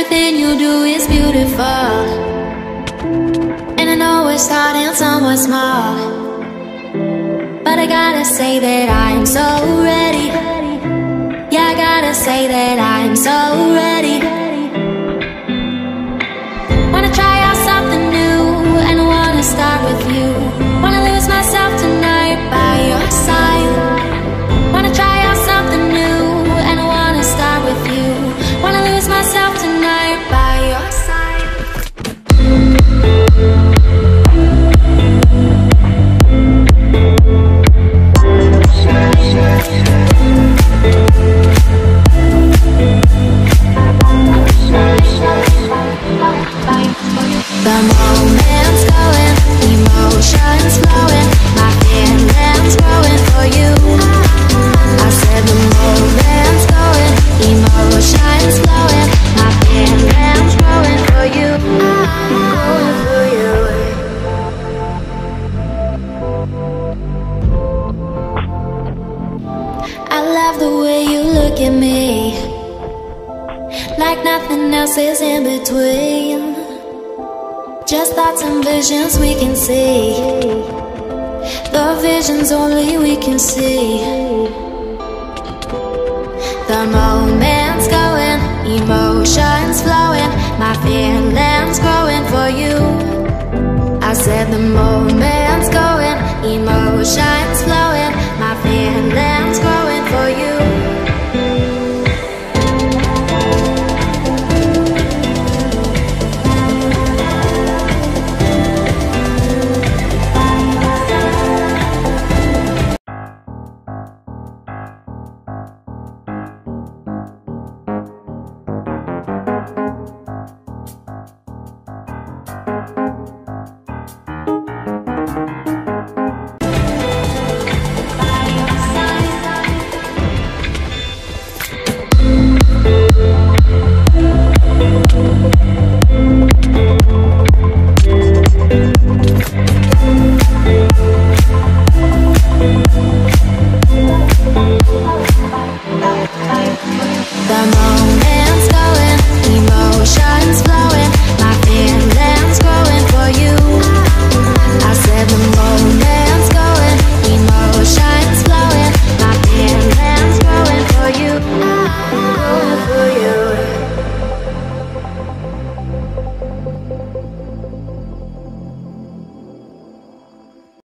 everything you do is beautiful. And I know we're starting somewhat small, but I gotta say that I'm so ready. Yeah, I gotta say that I'm so ready. Wanna try out something new, and I wanna start with you. Wanna lose myself tonight by your side. Wanna try out something new, and I wanna start with you. Wanna lose myself tonight by your side. The moment's going, emotions flowing, my feelings growing for you. I said the moment's going, emotions flowing, my feelings growing for you. Growing for you. I love the way you look at me, like nothing else is in between. Just thoughts and visions we can see, the visions only we can see. The moment's going, emotions flowing.